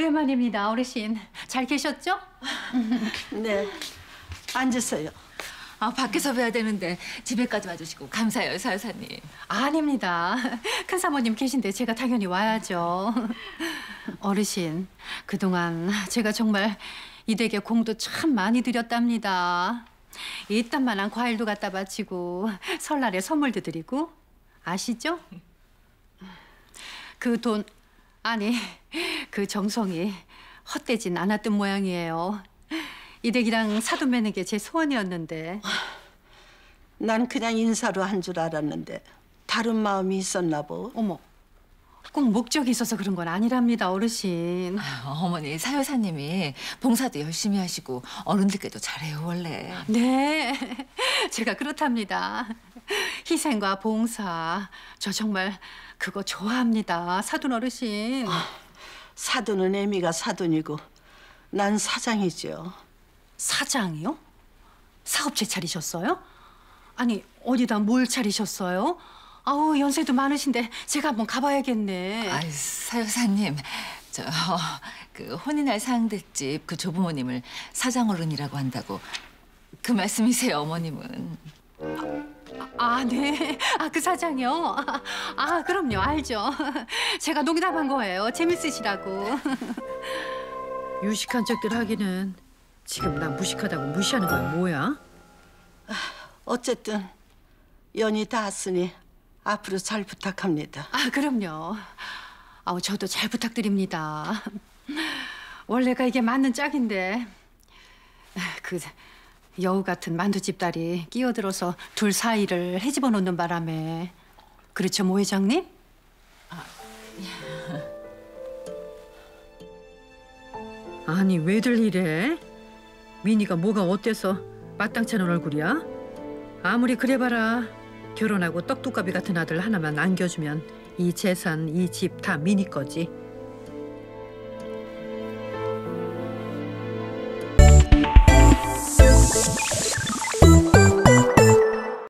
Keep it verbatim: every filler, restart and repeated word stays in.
오랜만입니다, 어르신. 잘 계셨죠? 네, 앉으세요. 아, 밖에서 뵈야 되는데 집에까지 와주시고 감사해요, 사여사님. 아닙니다. 큰 사모님 계신데 제가 당연히 와야죠. 어르신, 그동안 제가 정말 이 댁에 공도 참 많이 드렸답니다. 이딴만한 과일도 갖다 바치고 설날에 선물도 드리고 아시죠? 그 돈, 아니 그 정성이 헛되진 않았던 모양이에요. 이 댁이랑 사돈 매는 게 제 소원이었는데. 난 그냥 인사로 한 줄 알았는데 다른 마음이 있었나 보. 어머, 꼭 목적이 있어서 그런 건 아니랍니다, 어르신. 아, 어머니, 사여사님이 봉사도 열심히 하시고 어른들께도 잘해요, 원래. 네, 제가 그렇답니다. 희생과 봉사, 저 정말 그거 좋아합니다, 사돈 어르신. 사돈은 애미가 사돈이고 난 사장이죠. 사장이요? 사업체 차리셨어요? 아니, 어디다 뭘 차리셨어요? 아우, 연세도 많으신데 제가 한번 가봐야겠네. 아이, 사여사님, 저 그 혼인할 상대집 그 조부모님을 사장어른이라고 한다고 그 말씀이세요, 어머님은. 아, 네. 아, 그 사장이요? 아, 아, 그럼요. 알죠. 제가 농담한 거예요. 재밌으시라고. 유식한 척들 하기는 지금 나 무식하다고 무시하는 거야 뭐야? 어쨌든 연이 닿았으니 앞으로 잘 부탁합니다. 아, 그럼요. 아우, 저도 잘 부탁드립니다. 원래가 이게 맞는 짝인데 그 여우 같은 만두집 딸이 끼어들어서 둘 사이를 헤집어 놓는 바람에. 그렇죠, 모 회장님? 아니 왜들 이래? 미니가 뭐가 어때서 마땅치 않은 얼굴이야? 아무리 그래봐라 결혼하고 떡두꺼비 같은 아들 하나만 안겨주면 이 재산, 이 집 다 미니 거지.